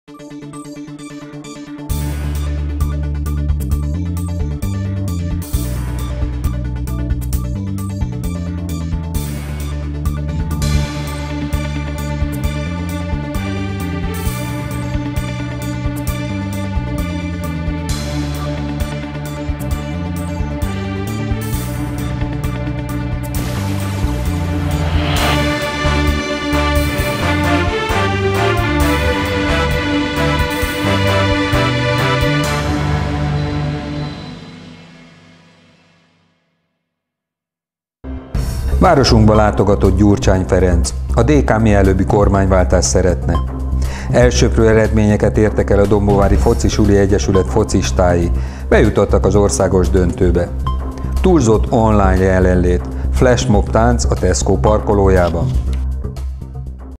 Városunkba látogatott Gyurcsány Ferenc. A DK mielőbbi kormányváltást szeretne. Elsöprő eredményeket értek el a Dombóvári Focisuli Egyesület focistái. Bejutottak az országos döntőbe. Túlzott online jelenlét, flashmob tánc a Tesco parkolójában.